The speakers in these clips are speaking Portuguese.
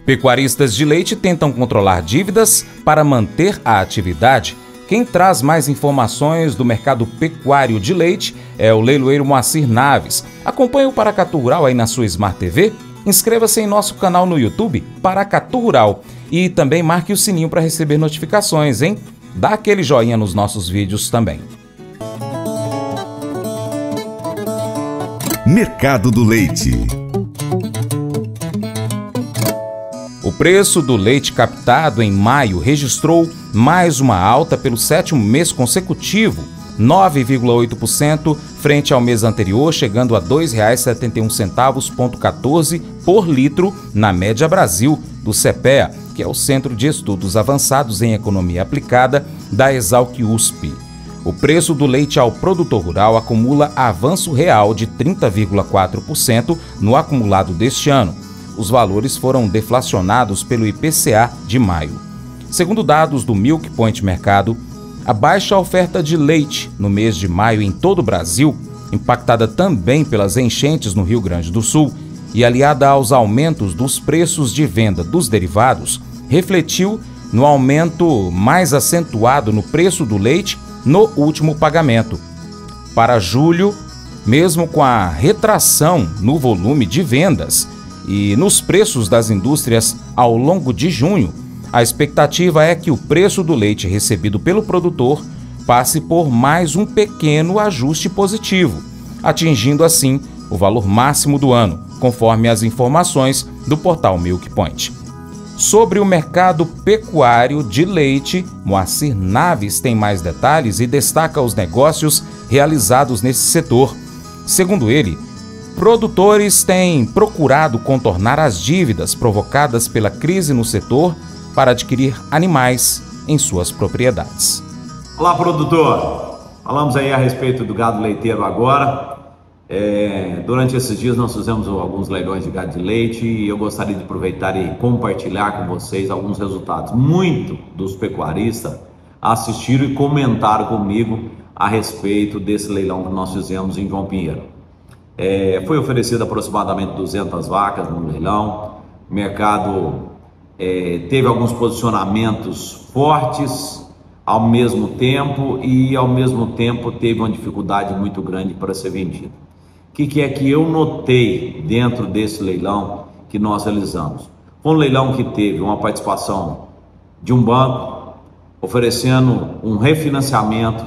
Pecuaristas de leite tentam controlar dívidas para manter a atividade. Quem traz mais informações do mercado pecuário de leite é o leiloeiro Moacir Naves. Acompanhe o Paracatu Rural aí na sua Smart TV. Inscreva-se em nosso canal no YouTube, Paracatu Rural. E também marque o sininho para receber notificações, hein? Dá aquele joinha nos nossos vídeos também. Mercado do Leite. O preço do leite captado em maio registrou mais uma alta pelo 7º mês consecutivo, 9,8% frente ao mês anterior, chegando a R$ 2,71,14 por litro na média Brasil do CEPEA, que é o Centro de Estudos Avançados em Economia Aplicada da Exalc-USP. O preço do leite ao produtor rural acumula avanço real de 30,4% no acumulado deste ano. Os valores foram deflacionados pelo IPCA de maio. Segundo dados do Milk Point Mercado, a baixa oferta de leite no mês de maio em todo o Brasil, impactada também pelas enchentes no Rio Grande do Sul e aliada aos aumentos dos preços de venda dos derivados, refletiu no aumento mais acentuado no preço do leite no último pagamento. Para julho, mesmo com a retração no volume de vendas e nos preços das indústrias ao longo de junho, a expectativa é que o preço do leite recebido pelo produtor passe por mais um pequeno ajuste positivo, atingindo assim o valor máximo do ano, conforme as informações do portal Milk Point. Sobre o mercado pecuário de leite, Moacir Naves tem mais detalhes e destaca os negócios realizados nesse setor. Segundo ele, produtores têm procurado contornar as dívidas provocadas pela crise no setor para adquirir animais em suas propriedades. Olá, produtor! Falamos aí a respeito do gado leiteiro agora. Durante esses dias nós fizemos alguns leilões de gado de leite e eu gostaria de aproveitar e compartilhar com vocês alguns resultados. Muitos dos pecuaristas assistiram e comentaram comigo a respeito desse leilão que nós fizemos em João Pinheiro. Foi oferecido aproximadamente 200 vacas no leilão. O mercado teve alguns posicionamentos fortes ao mesmo tempo e ao mesmo tempo teve uma dificuldade muito grande para ser vendido. O que é que eu notei dentro desse leilão que nós realizamos? Foi um leilão que teve uma participação de um banco oferecendo um refinanciamento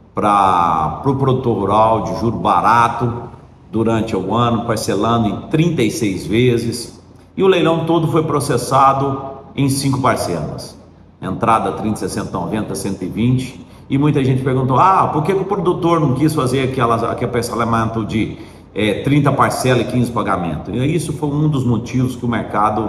para o produtor rural de juro barato durante o ano, parcelando em 36 vezes. E o leilão todo foi processado em 5 parcelas. Entrada 30, 60, 90, 120. E muita gente perguntou, por que o produtor não quis fazer aquele parcelamento de 30 parcelas e 15 pagamentos? E isso foi um dos motivos que o mercado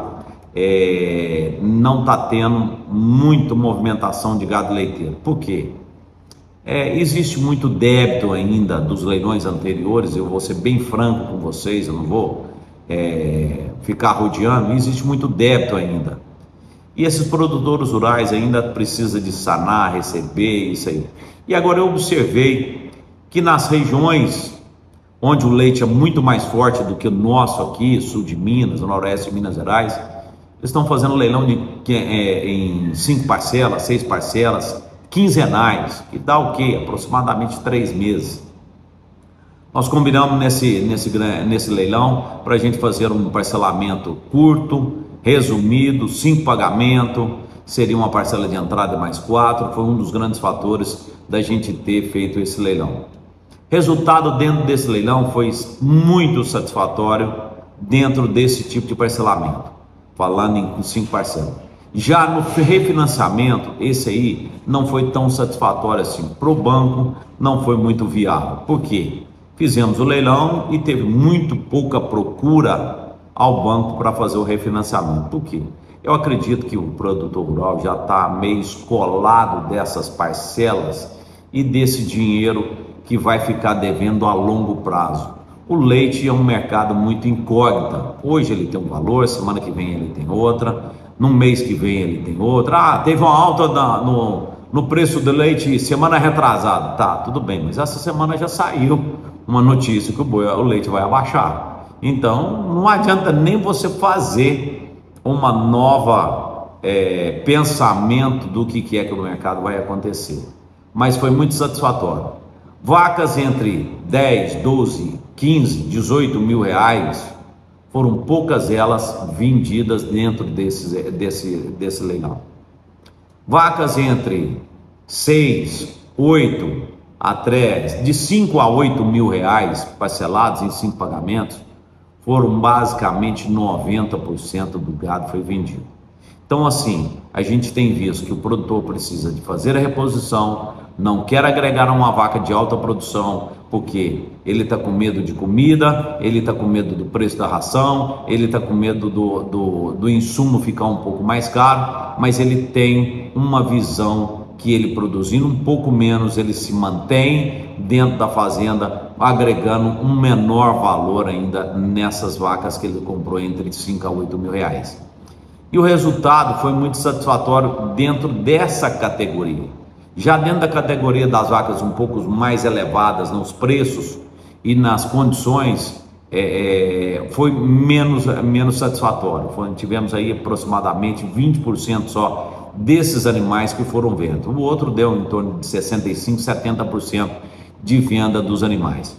não está tendo muita movimentação de gado leiteiro. Por quê? Existe muito débito ainda dos leilões anteriores. Eu vou ser bem franco com vocês, eu não vou ficar rodeando. Existe muito débito ainda. E esses produtores rurais ainda precisam de sanar, receber isso aí. E agora eu observei que nas regiões onde o leite é muito mais forte do que o nosso aqui, sul de Minas, o noroeste de Minas Gerais, eles estão fazendo leilão em 5 parcelas, 6 parcelas, quinzenais, que dá o quê? Aproximadamente 3 meses. Nós combinamos nesse leilão para a gente fazer um parcelamento curto, resumido, 5 pagamentos, seria uma parcela de entrada mais 4, foi um dos grandes fatores da gente ter feito esse leilão. Resultado dentro desse leilão foi muito satisfatório dentro desse tipo de parcelamento, falando em 5 parcelas. Já no refinanciamento, esse aí não foi tão satisfatório assim. Para o banco, não foi muito viável. Por quê? Fizemos o leilão e teve muito pouca procura ao banco para fazer o refinanciamento. Por quê? Eu acredito que o produtor rural já está meio escolado dessas parcelas e desse dinheiro que vai ficar devendo a longo prazo. O leite é um mercado muito incógnita. Hoje ele tem um valor, semana que vem ele tem outra. No mês que vem ele tem outra. Teve uma alta no preço do leite semana retrasada. Tá, tudo bem, mas essa semana já saiu uma notícia que o leite vai abaixar. Então não adianta nem você fazer uma nova pensamento do que é que o mercado vai acontecer. Mas foi muito satisfatório. Vacas entre 10, 12, 15, 18 mil reais, foram poucas elas vendidas dentro desse leilão. Vacas entre 6, 8 até de 5 a 8 mil reais parcelados em 5 pagamentos, foram basicamente 90% do gado foi vendido. Então assim, a gente tem visto que o produtor precisa de fazer a reposição, não quer agregar uma vaca de alta produção, porque ele está com medo de comida, ele está com medo do preço da ração, ele está com medo do insumo ficar um pouco mais caro, mas ele tem uma visão que ele produzindo um pouco menos, ele se mantém dentro da fazenda, agregando um menor valor ainda nessas vacas que ele comprou entre 5 a 8 mil reais. E o resultado foi muito satisfatório dentro dessa categoria. Já dentro da categoria das vacas um pouco mais elevadas nos preços e nas condições, foi menos satisfatório. Tivemos aí aproximadamente 20% só desses animais que foram vendidos. O outro deu em torno de 65%, 70% de venda dos animais.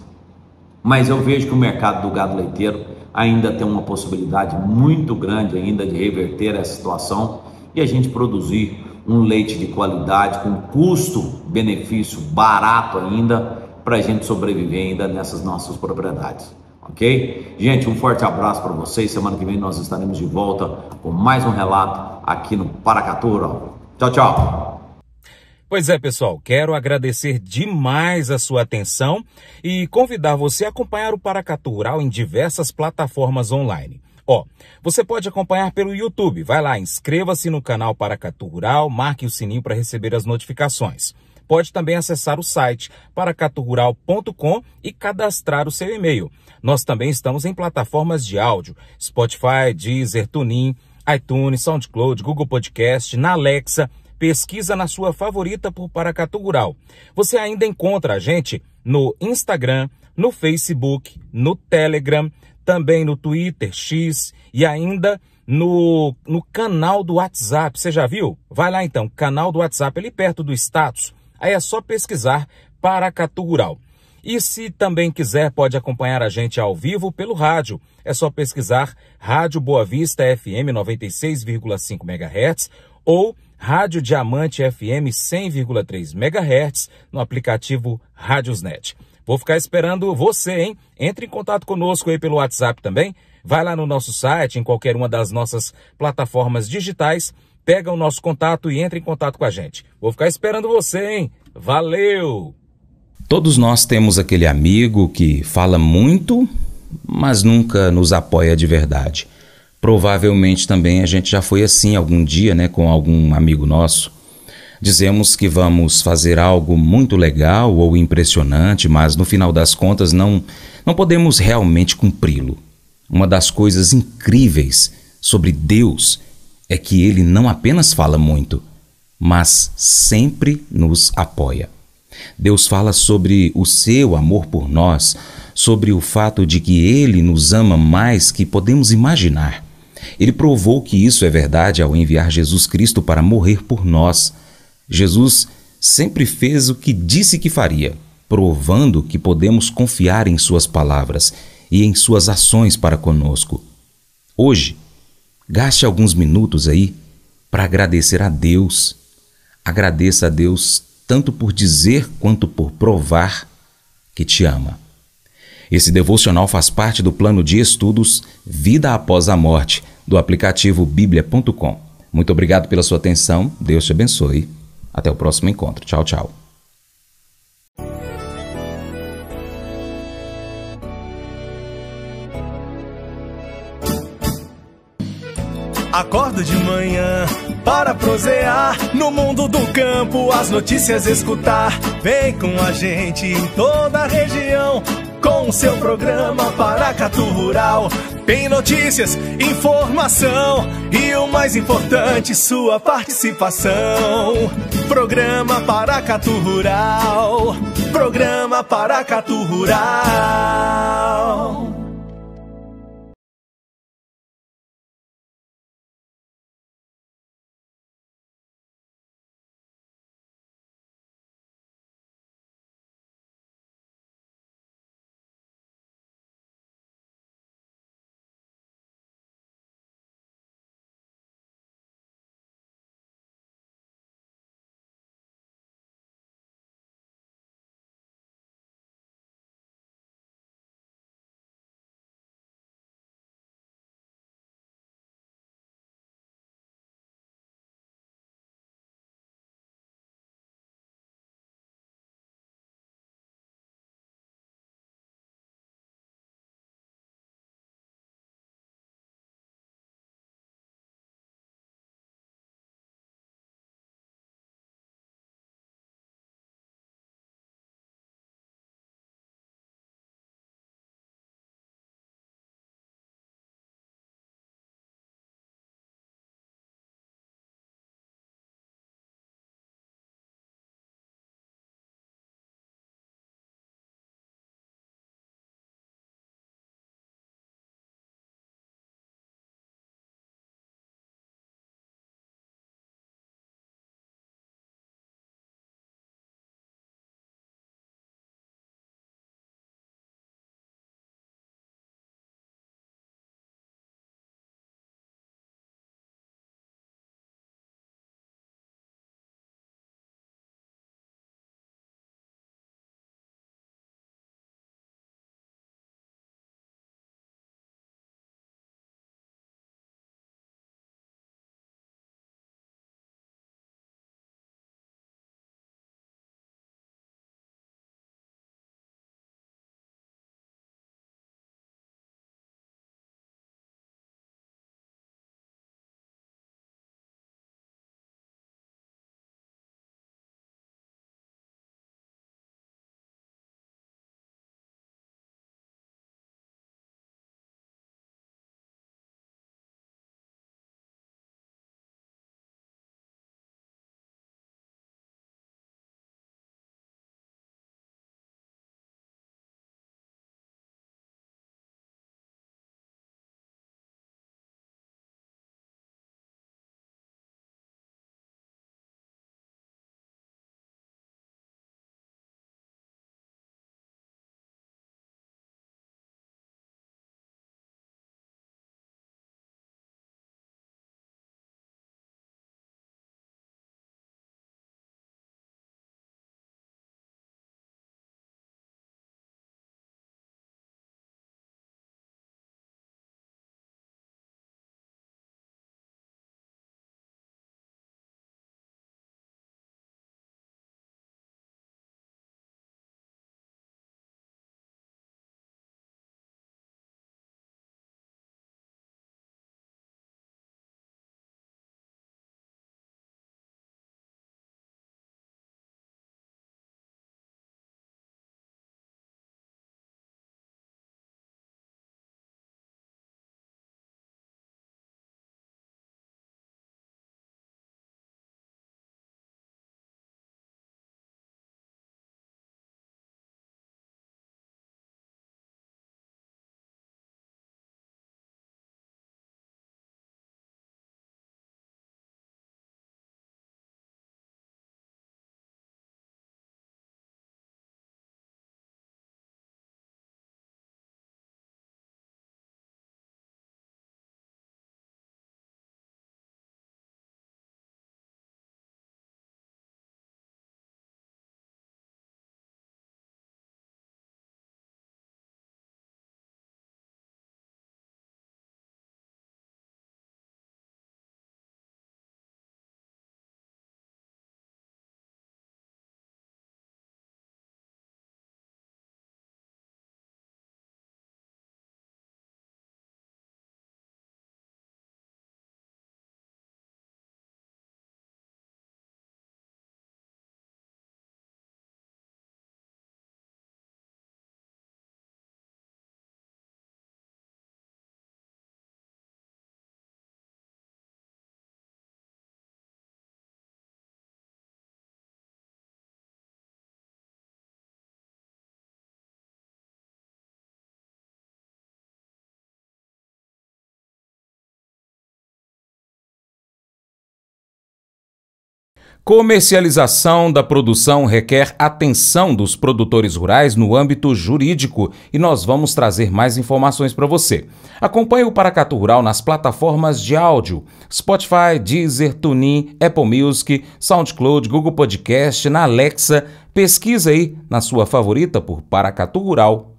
Mas eu vejo que o mercado do gado leiteiro ainda tem uma possibilidade muito grande ainda de reverter essa situação e a gente produzir um leite de qualidade com custo-benefício barato ainda para a gente sobreviver ainda nessas nossas propriedades, ok? Gente, um forte abraço para vocês. Semana que vem nós estaremos de volta com mais um relato aqui no Paracatu Rural. Tchau, tchau! Pois é, pessoal, quero agradecer demais a sua atenção e convidar você a acompanhar o Paracatu Rural em diversas plataformas online. Você pode acompanhar pelo YouTube. Vai lá, inscreva-se no canal Paracatu Rural, marque o sininho para receber as notificações. Pode também acessar o site paracaturural.com e cadastrar o seu e-mail. Nós também estamos em plataformas de áudio, Spotify, Deezer, TuneIn, iTunes, SoundCloud, Google Podcast, na Alexa. Pesquisa na sua favorita por Paracatu Rural. Você ainda encontra a gente no Instagram, no Facebook, no Telegram, também no Twitter, X e ainda no canal do WhatsApp. Você já viu? Vai lá então, canal do WhatsApp, ali perto do status. Aí é só pesquisar Paracatu Rural. E se também quiser, pode acompanhar a gente ao vivo pelo rádio. É só pesquisar Rádio Boa Vista FM 96,5 MHz ou Rádio Diamante FM 100,3 MHz no aplicativo Rádiosnet. Vou ficar esperando você, hein? Entre em contato conosco aí pelo WhatsApp também. Vai lá no nosso site, em qualquer uma das nossas plataformas digitais, pega o nosso contato e entre em contato com a gente. Vou ficar esperando você, hein? Valeu! Todos nós temos aquele amigo que fala muito, mas nunca nos apoia de verdade. Provavelmente também a gente já foi assim algum dia, né, com algum amigo nosso. Dizemos que vamos fazer algo muito legal ou impressionante, mas no final das contas não podemos realmente cumpri-lo. Uma das coisas incríveis sobre Deus é que Ele não apenas fala muito, mas sempre nos apoia. Deus fala sobre o seu amor por nós, sobre o fato de que Ele nos ama mais que podemos imaginar. Ele provou que isso é verdade ao enviar Jesus Cristo para morrer por nós. Jesus sempre fez o que disse que faria, provando que podemos confiar em suas palavras e em suas ações para conosco. Hoje, gaste alguns minutos aí para agradecer a Deus. Agradeça a Deus tanto por dizer quanto por provar que te ama. Esse devocional faz parte do plano de estudos Vida Após a Morte, do aplicativo bíblia.com. Muito obrigado pela sua atenção. Deus te abençoe. Até o próximo encontro. Tchau, tchau. Acordo de manhã para prosear no mundo do campo, as notícias escutar. Vem com a gente em toda a região com o seu programa Paracatu Rural. Tem notícias, informação e o mais importante, sua participação. Programa Paracatu Rural. Programa Paracatu Rural. Comercialização da produção requer atenção dos produtores rurais no âmbito jurídico e nós vamos trazer mais informações para você. Acompanhe o Paracatu Rural nas plataformas de áudio: Spotify, Deezer, TuneIn, Apple Music, SoundCloud, Google Podcast, na Alexa. Pesquisa aí na sua favorita por Paracatu Rural.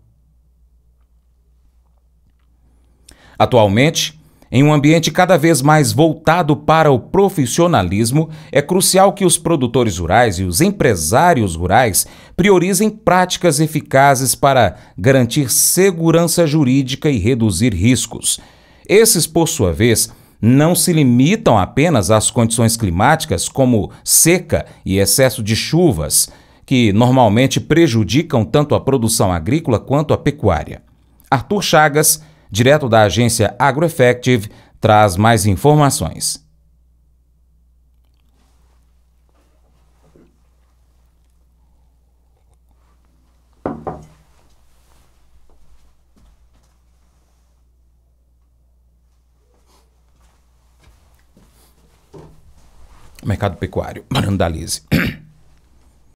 Atualmente, em um ambiente cada vez mais voltado para o profissionalismo, é crucial que os produtores rurais e os empresários rurais priorizem práticas eficazes para garantir segurança jurídica e reduzir riscos. Esses, por sua vez, não se limitam apenas às condições climáticas como seca e excesso de chuvas, que normalmente prejudicam tanto a produção agrícola quanto a pecuária. Arthur Chagas, direto da agência AgroEffective, traz mais informações. Mercado pecuário, Brandalize.